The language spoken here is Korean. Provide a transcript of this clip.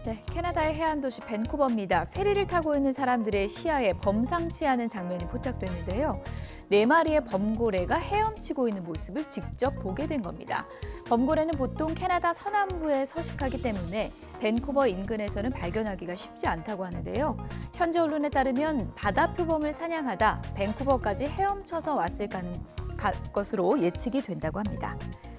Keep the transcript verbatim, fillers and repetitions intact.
네, 캐나다의 해안 도시 밴쿠버입니다. 페리를 타고 있는 사람들의 시야에 범상치 않은 장면이 포착됐는데요. 네 마리의 범고래가 헤엄치고 있는 모습을 직접 보게 된 겁니다. 범고래는 보통 캐나다 서남부에 서식하기 때문에 밴쿠버 인근에서는 발견하기가 쉽지 않다고 하는데요. 현지 언론에 따르면 바다 표범을 사냥하다 밴쿠버까지 헤엄쳐서 왔을 것으로 예측이 된다고 합니다.